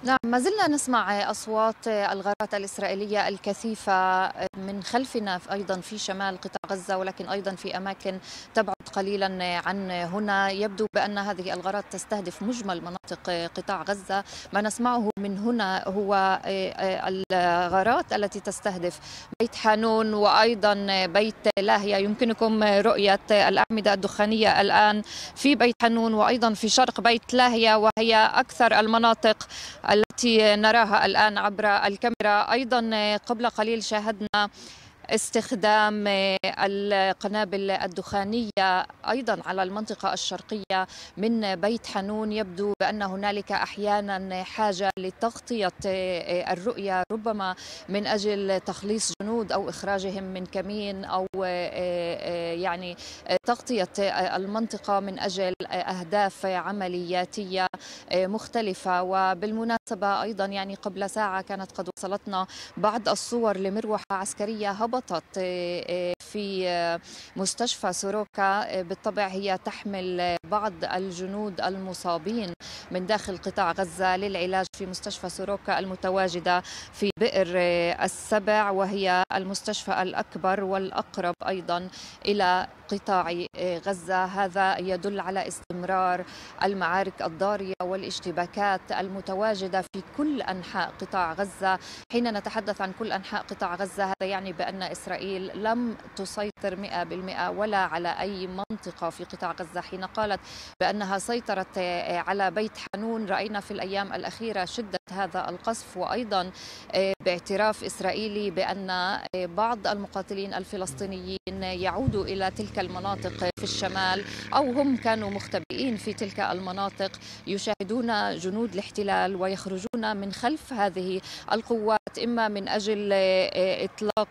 نعم، ما زلنا نسمع أصوات الغارات الإسرائيلية الكثيفة من خلفنا أيضا في شمال قطاع غزة، ولكن أيضا في أماكن تبعد قليلا عن هنا. يبدو بأن هذه الغارات تستهدف مجمل مناطق قطاع غزة. ما نسمعه من هنا هو الغارات التي تستهدف بيت حانون وأيضا بيت لاهيا. يمكنكم رؤية الأعمدة الدخانية الآن في بيت حانون وأيضا في شرق بيت لاهيا، وهي أكثر المناطق التي نراها الآن عبر الكاميرا. أيضا قبل قليل شاهدنا استخدام القنابل الدخانية أيضا على المنطقة الشرقية من بيت حانون. يبدو بأن هنالك أحيانا حاجة لتغطية الرؤية، ربما من أجل تخليص جنود أو إخراجهم من كمين، أو يعني تغطية المنطقة من أجل أهداف عملياتية مختلفة. وبالمناسبة أيضا يعني قبل ساعة كانت قد وصلتنا بعض الصور لمروحة عسكرية هبطت في مستشفى سوروكا. بالطبع هي تحمل بعض الجنود المصابين من داخل قطاع غزة للعلاج في مستشفى سوروكا المتواجدة في بئر السبع، وهي المستشفى الأكبر والأقرب أيضا إلى قطاع غزة. هذا يدل على استمرار المعارك الضارية والاشتباكات المتواجدة في كل أنحاء قطاع غزة. حين نتحدث عن كل أنحاء قطاع غزة هذا يعني بأن إسرائيل لم تسيطر 100% ولا على أي منطقة في قطاع غزة. حين قالت بأنها سيطرت على بيت حانون، رأينا في الأيام الأخيرة شدة هذا القصف، وأيضا باعتراف إسرائيلي بأن بعض المقاتلين الفلسطينيين يعودوا إلى تلك المناطق في الشمال، أو هم كانوا مختبئين في تلك المناطق يشاهدون جنود الاحتلال ويخرجون من خلف هذه القوات، إما من أجل إطلاق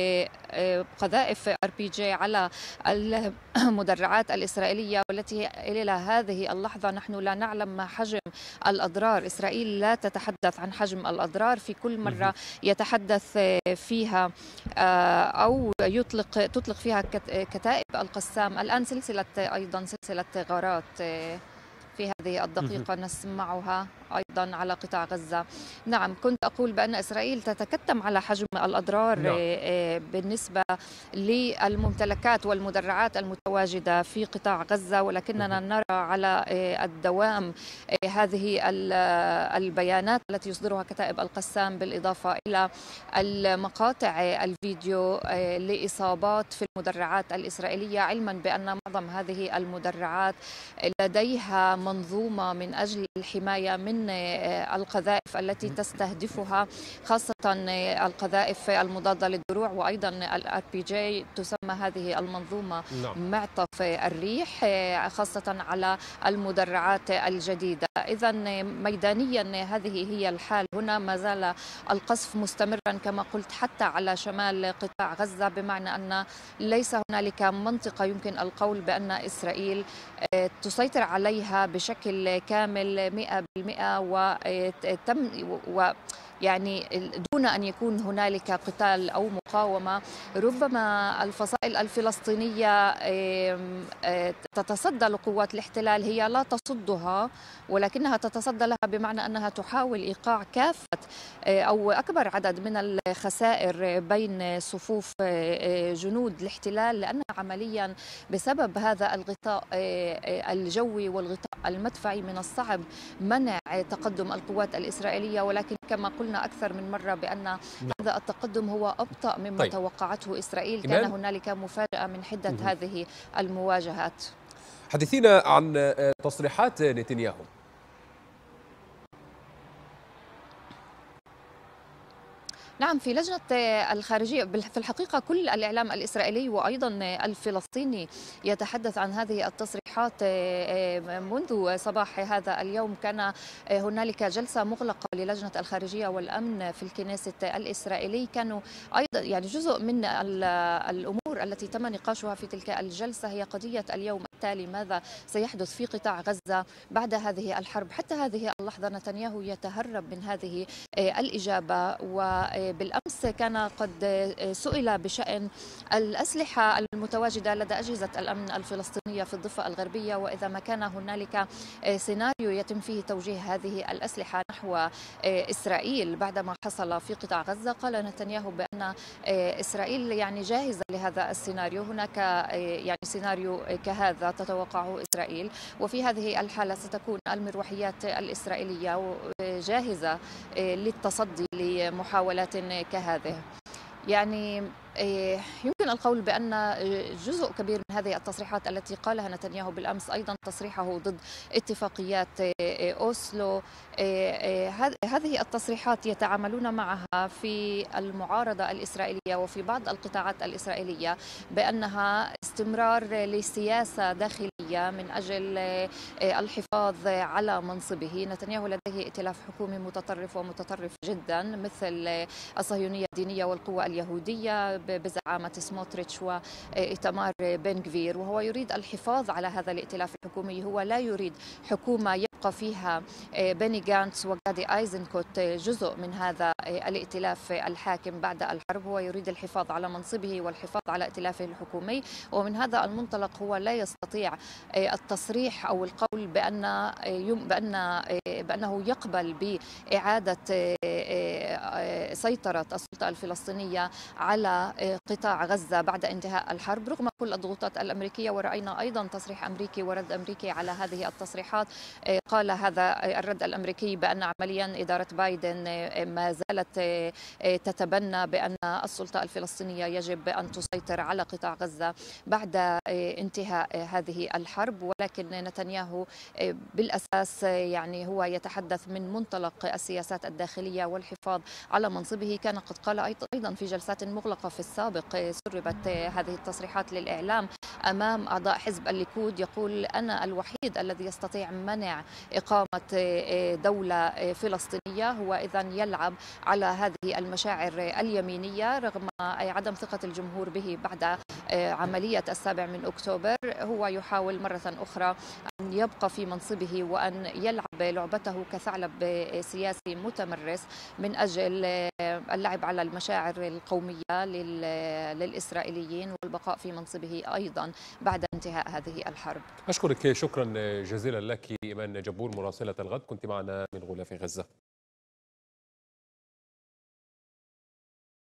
قذائف RPG على المدرعات الإسرائيلية، والتي إلى هذه اللحظة نحن لا نعلم ما حجم الأضرار. إسرائيل لا تتحدث عن حجم الأضرار في كل مرة يتحدث فيها أو تطلق فيها كتائب القسام. الآن أيضا سلسلة غارات في هذه الدقيقة نسمعها أيضا على قطاع غزة. نعم، كنت أقول بأن إسرائيل تتكتم على حجم الأضرار بالنسبة للممتلكات والمدرعات المتواجدة في قطاع غزة، ولكننا نرى على الدوام هذه البيانات التي يصدرها كتائب القسام، بالإضافة إلى المقاطع الفيديو لإصابات في المدرعات الإسرائيلية، علما بأن معظم هذه المدرعات لديها منظومة من أجل الحماية من القذائف التي تستهدفها، خاصة القذائف المضادة للدروع، وأيضا الRPG. تسمى هذه المنظومة معطف الريح، خاصة على المدرعات الجديدة. إذا ميدانيا هذه هي الحال هنا. ما زال القصف مستمرا كما قلت حتى على شمال قطاع غزة، بمعنى أن ليس هنالك منطقة يمكن القول بأن إسرائيل تسيطر عليها بشكل كامل 100%، يعني دون أن يكون هنالك قتال أو مقاومة. ربما الفصائل الفلسطينية تتصدى لقوات الاحتلال، هي لا تصدها ولكنها تتصدى لها، بمعنى أنها تحاول إيقاع كافة أو أكبر عدد من الخسائر بين صفوف جنود الاحتلال، لأن عمليا بسبب هذا الغطاء الجوي والغطاء المدفعي من الصعب منع تقدم القوات الإسرائيلية. ولكن كما قلنا أكثر من مرة بأن هذا التقدم هو أبطأ مما توقعته إسرائيل. كان هنالك مفاجأة من حدة هذه المواجهات. حدثينا عن تصريحات نتنياهو. نعم، في لجنة الخارجية في الحقيقة كل الإعلام الإسرائيلي وأيضا الفلسطيني يتحدث عن هذه التصريحات. منذ صباح هذا اليوم كان هنالك جلسة مغلقة للجنة الخارجية والأمن في الكنيست الإسرائيلي. كانوا أيضا يعني جزء من الأمور التي تم نقاشها في تلك الجلسة هي قضية اليوم وبالتالي ماذا سيحدث في قطاع غزة بعد هذه الحرب. حتى هذه اللحظة نتنياهو يتهرب من هذه الإجابة. وبالأمس كان قد سئل بشأن الأسلحة المتواجدة لدى أجهزة الأمن الفلسطينية في الضفة الغربية، وإذا ما كان هنالك سيناريو يتم فيه توجيه هذه الأسلحة نحو إسرائيل بعدما حصل في قطاع غزة. قال نتنياهو بأن إسرائيل يعني جاهزة لهذا السيناريو. هناك يعني سيناريو كهذا تتوقعه إسرائيل، وفي هذه الحالة ستكون المروحيات الإسرائيلية جاهزة للتصدي لمحاولات كهذه. يعني يمكن القول بأن جزء كبير من هذه التصريحات التي قالها نتنياهو بالأمس، أيضا تصريحه ضد اتفاقيات أوسلو، هذه التصريحات يتعاملون معها في المعارضة الإسرائيلية وفي بعض القطاعات الإسرائيلية بأنها استمرار لسياسة داخلية من أجل الحفاظ على منصبه. نتنياهو لديه ائتلاف حكومي متطرف ومتطرف جدا مثل الصهيونية الدينية والقوى اليهودية بزعامة سموتريتش وإيتمار بن غفير، وهو يريد الحفاظ على هذا الائتلاف الحكومي. هو لا يريد حكومة يبقى فيها بني غانتس وغادي آيزنكوت جزء من هذا الائتلاف الحاكم بعد الحرب. هو يريد الحفاظ على منصبه والحفاظ على ائتلافه الحكومي، ومن هذا المنطلق هو لا يستطيع التصريح أو القول بأنه يقبل بإعادة سيطرة السلطة الفلسطينية على قطاع غزة بعد انتهاء الحرب رغم كل الضغوطات الأمريكية. ورأينا أيضا تصريح أمريكي ورد أمريكي على هذه التصريحات. قال هذا الرد الأمريكي بأن عمليا إدارة بايدن ما زالت تتبنى بأن السلطة الفلسطينية يجب أن تسيطر على قطاع غزة بعد انتهاء هذه الحرب. ولكن نتنياهو بالأساس يعني هو يتحدث من منطلق السياسات الداخلية والحفاظ على منصبه. كان قد قال أيضا في جلسات مغلقة في السابق سربت هذه التصريحات للإعلام أمام أعضاء حزب الليكود، يقول أنا الوحيد الذي يستطيع منع إقامة دولة فلسطينية. هو إذن يلعب على هذه المشاعر اليمينية رغم عدم ثقة الجمهور به بعد عملية 7 أكتوبر. هو يحاول مرة أخرى أن يبقى في منصبه وأن يلعب لعبته كثعلب سياسي متمرس من أجل اللعب على المشاعر القومية للإسرائيليين والبقاء في منصبه أيضا بعد انتهاء هذه الحرب. أشكرك شكرا جزيلا لك إيمان جبور مراسلة الغد، كنت معنا من غلاف غزة.